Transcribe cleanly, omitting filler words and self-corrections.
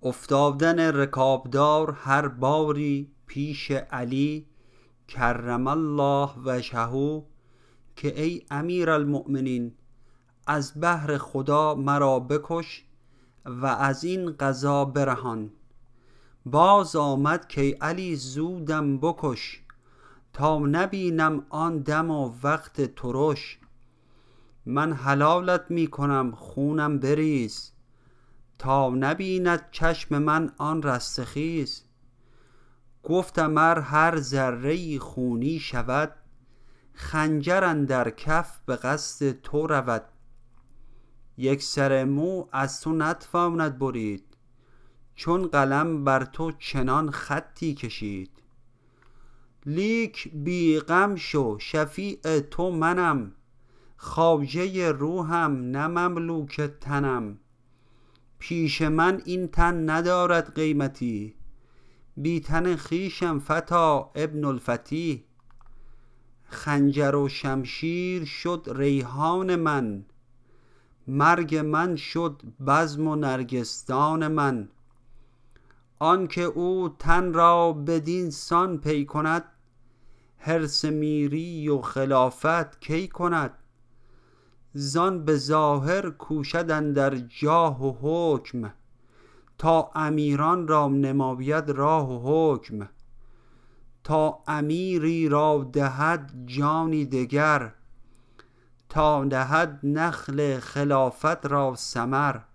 افتادن رکابدار هر باری پیش علی کرم الله وجهه که ای امیر المؤمنین از بهر خدا مرا بکش و از این قضا برهان. باز آمد که علی زودم بکش تا نبینم آن دم و وقت ترش. من حلالت می کنم خونم بریز تا نبیند چشم من آن رستخیز. گفتم ار هر ذره خونی شود خنجر اندر کف به قصد تو رود. یک سر مو از تو نتواند برید چون قلم بر تو چنان خطی کشید. لیک بی غم شو شفیع تو منم خواجه روحم نه مملوک تنم. پیش من این تن ندارد قیمتی بی تن خویشم فتی ابن الفتی. خنجر و شمشیر شد ریحان من مرگ من شد بزم و نرگسدان من. آنکه او تن را بدین سان پی کند حرص میری و خلافت کی کند. زان به ظاهر کوشد اندر جاه و حکم تا امیران را نماید راه و حکم. تا امیری را دهد جانی دگر تا دهد نخل خلافت را ثمر.